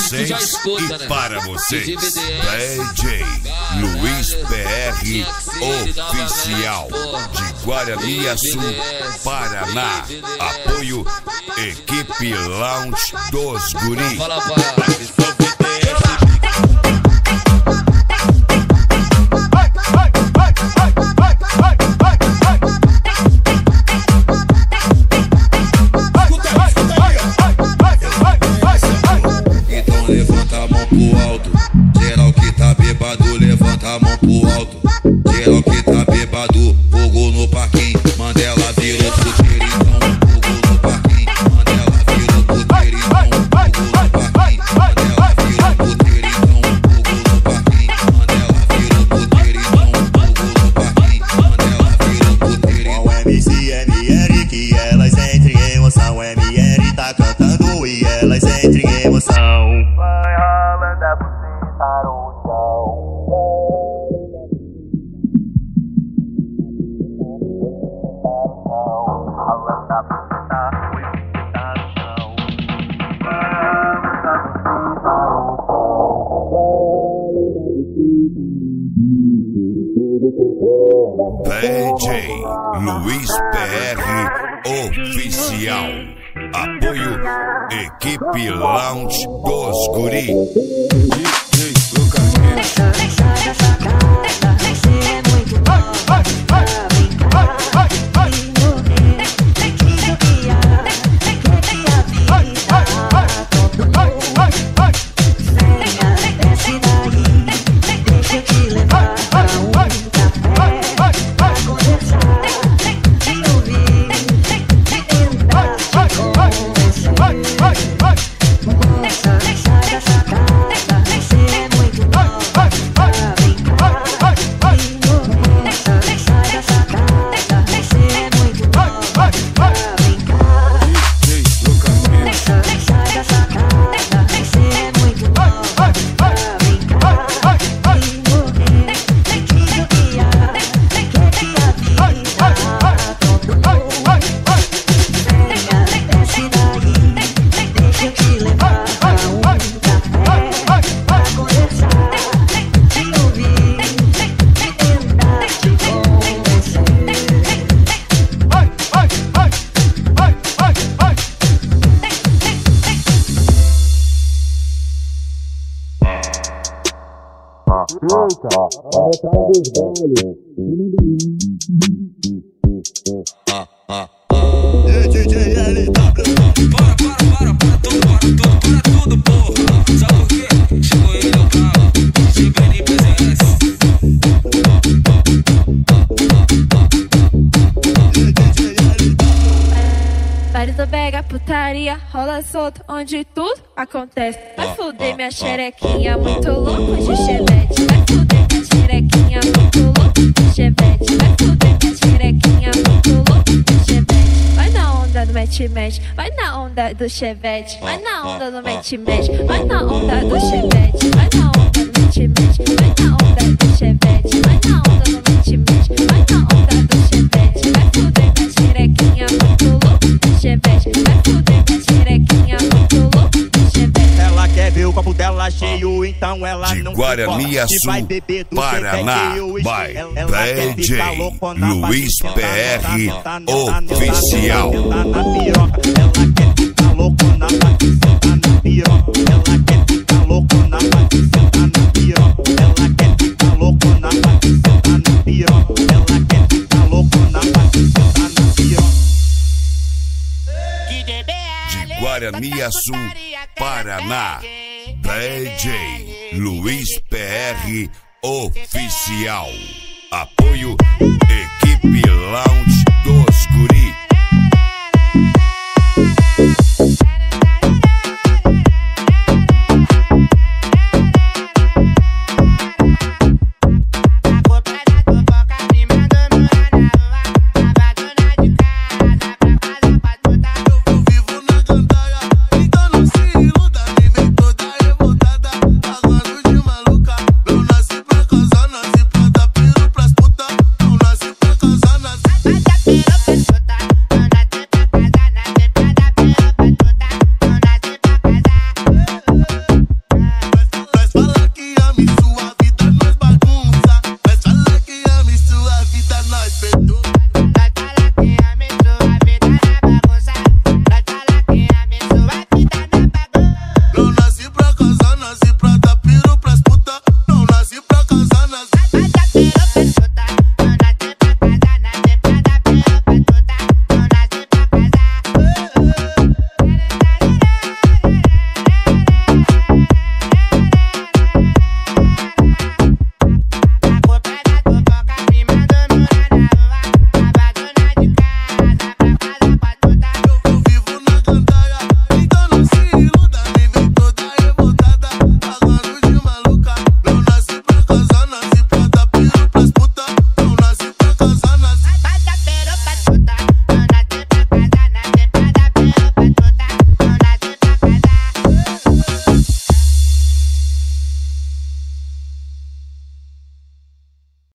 vocês e para vocês, DJ Luiz PR Oficial, de Guaramiaçu, Paraná. Apoio Equipe Lounge dos Guri. Levanta a mão pro alto, geral que tá bêbado, levanta a mão pro alto. Geral que tá bêbado, fogo no parquinho, Mandela virou puteiro, então fogo no parquinho, Mandela virou puteiro, então fogo no parquinho, Mandela virou puteiro, então fogo no parquinho, Mandela virou puteiro, então fogo no parquinho, Mandela virou puteiro. Com o MC MR que elas entrem em emoção, MR tá cantando e elas entrem em emoção. DJ Luiz PR Oficial. Apoio Equipe Lounge dos Guri. Tudo, porra. Sabe por quê? Chegou ele no carro, chegando em presença. Bares do Bega, putaria, rola solto, onde tudo acontece. Vai fuder minha xerequinha, muito louco de chevette. Vai fuder minha xerequinha, muito louco de chevette. Vai fuder minha xerequinha, muito louco de chevette. Vai na onda do mete-mete, vai na onda do chevette. Vai na onda do mete-mete, vai na onda do chevette. Vai na onda do mete-mete, vai na onda do chevette. Vai na onda do mete-mete, vai na onda do chevette. Vai fuder minha xerequinha, muito louco de chevette. Vai fuder minha xerequinha, muito louco de chevette. Ela quer ver o copo dela cheio, então ela de não Guaramiaçu, se vai beber do Paraná, by DJ Luiz PR Oficial. Ela quer ficar loucona, vai sentar na piroca. Ela quer ficar loucona, vai sentar na piroca. Ela quer ficar loucona, vai sentar na piroca. Ela quer ficar loucona, vai sentar na piroca. De Guaramiaçu, Paraná, DJ Luiz PR Oficial. Apoio Equipe Lounge